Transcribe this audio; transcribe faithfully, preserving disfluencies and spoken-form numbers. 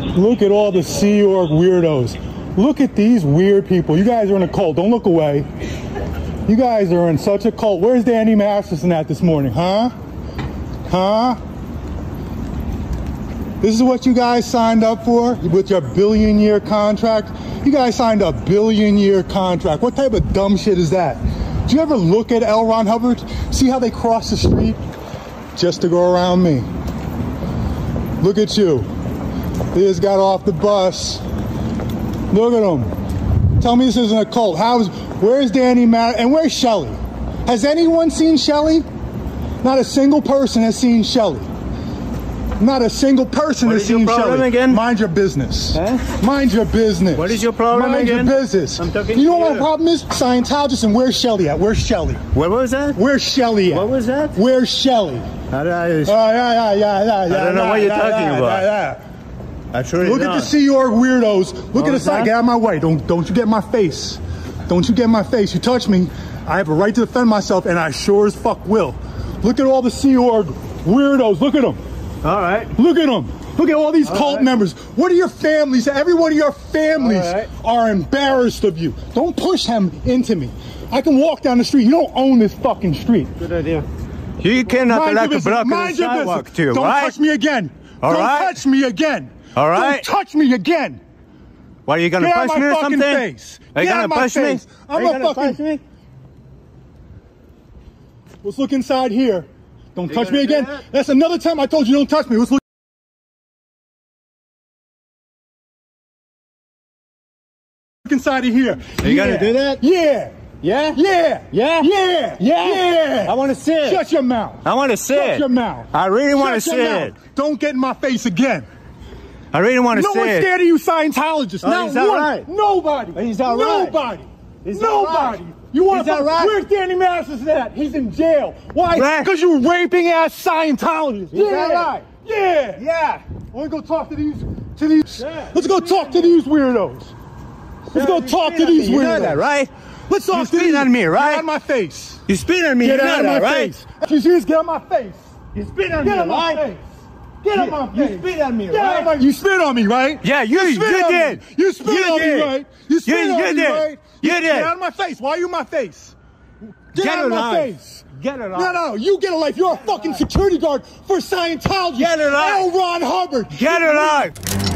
Look at all the Sea Org weirdos. Look at these weird people. You guys are in a cult. Don't look away. You guys are in such a cult. Where's Danny Masterson at this morning, huh? Huh? This is what you guys signed up for with your billion year contract? You guys signed a billion year contract. What type of dumb shit is that? Do you ever look at L. Ron Hubbard? See how they cross the street just to go around me? Look at you. They just got off the bus. Look at them. Tell me this isn't a cult. How's, where's Danny Matt and where's Shelly? Has anyone seen Shelly? Not a single person has seen Shelly. Not a single person what has seen Shelly. Again? Mind your business. Huh? Mind your business. What is your problem Mind again? your business. I'm talking you know to what you. the problem is? Scientologists, and where's Shelly at? Where's Shelly? What was that? Where's Shelly at? What was that? Where's Shelly? How did I... Oh, yeah, yeah, yeah, yeah, yeah. I don't know yeah, what you're yeah, talking yeah, about. Yeah, yeah. I truly Look don't. at the Sea Org weirdos. Look What at the was side. that? Get out of my way. Don't, don't you get in my face. Don't you get in my face. You touch me, I have a right to defend myself, and I sure as fuck will. Look at all the Sea Org weirdos. Look at them. All right. Look at them. Look at all these all cult right. members. What are your families? Every one of your families right. are embarrassed of you. Don't push him into me. I can walk down the street. You don't own this fucking street. Good idea. You cannot Mind let your the block Mind of the your sidewalk business. too, Don't right? touch me again. All Don't right. touch me again. All right. Don't touch me again. What, are you going to Get out push of me my or fucking something? face. Are you Get going out to of my push me? face. I'm Are you a gonna fucking... push me? Let's look inside here. Don't You touch me gonna do again. that? That's another time I told you don't touch me. Let's look inside of here. Are you yeah. gonna do that? Yeah. Yeah? Yeah. Yeah? Yeah. Yeah? Yeah. I want to see it. Shut your mouth. I want to see Shut it. your mouth. I really want to Shut see your it. mouth. Don't get in my face again. I really want to No see one's it. scared of you Scientologists. Oh, Not is that one. right? Nobody. Is that right? Nobody. Is that Nobody. right? You want Is that right? Where's Danny Masters at? He's in jail. Why? Right. Because you raping ass Scientologists. Is yeah. that right? Yeah. Yeah. I want to go talk to these. To these. Yeah. Let's go talk to these weirdos. Let's go You talk spit to on these me. weirdos. You know that, right? Let's talk You to spit these. on me, right? Get out of my face. You spit on me. Get you out know of that, my right? face. You see this? Get out of my face. You spit on Get me, out of my right? face. Get out of my You face. spit on me, Get out right? of my, you spit on me, right? Yeah, you, you, spit on did. Me. You spit You on did. me, right? You spit You- on you me, did. right? You did. Get out of my face. Why are you in my face? Get, Get out of my alive. face. Get it No, off. no, you get a life. You're a fucking security guard for Scientology. Get it off. L. Ron Hubbard. Get it out.